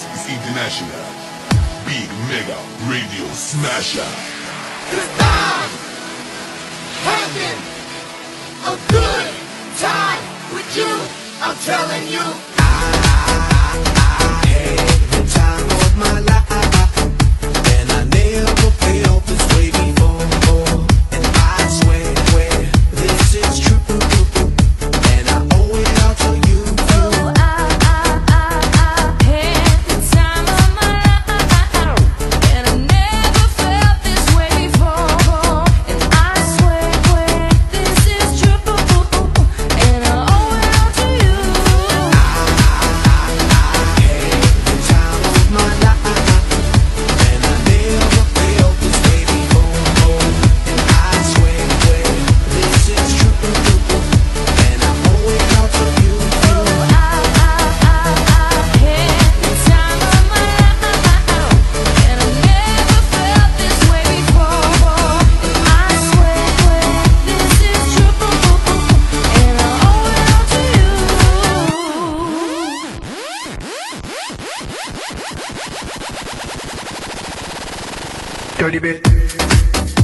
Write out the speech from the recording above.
This is International Big Mega Radio Smasher. 'Cause I'm having a good time with you. I'm telling you, I had the time of my life, and I never felt this way before. And I swear this is true, and I owe it all to you. Oh, I had the time of my life, and I never felt this way before. And I swear this is true, and I owe it all to you. The time of my life, and I never felt this way before. And I swear this is true, and I owe it all to you. Oh, I had the time of my life, and I never felt this way before. And I swear this is true, and I owe it all to you. Dirty bit.